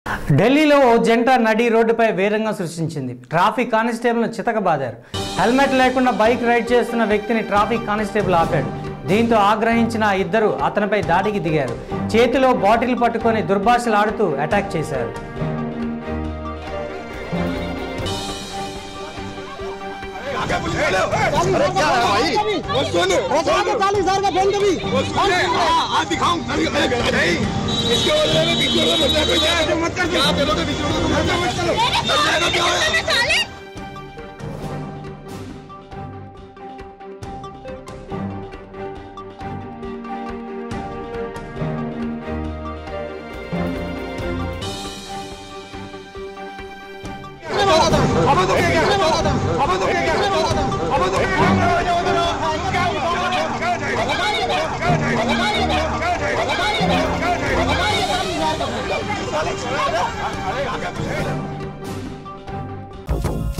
ఢిల్లీలో ఓ జంట నడి రోడ్డుపై వేరంగా సృష్టించింది. ట్రాఫిక్ కానిస్టేబుల్ను చితకబాదారు. హెల్మెట్ లేకుండా బైక్ రైడ్ చేస్తున్న వ్యక్తిని ట్రాఫిక్ కానిస్టేబుల్ ఆపాడు. దీంతో ఆగ్రహించిన ఇద్దరు అతనిపై దాడికి దిగారు. చేతిలో బాటిల్ పట్టుకొని దుర్భాషలాడుతూ అటాక్ చేశారు. Alex,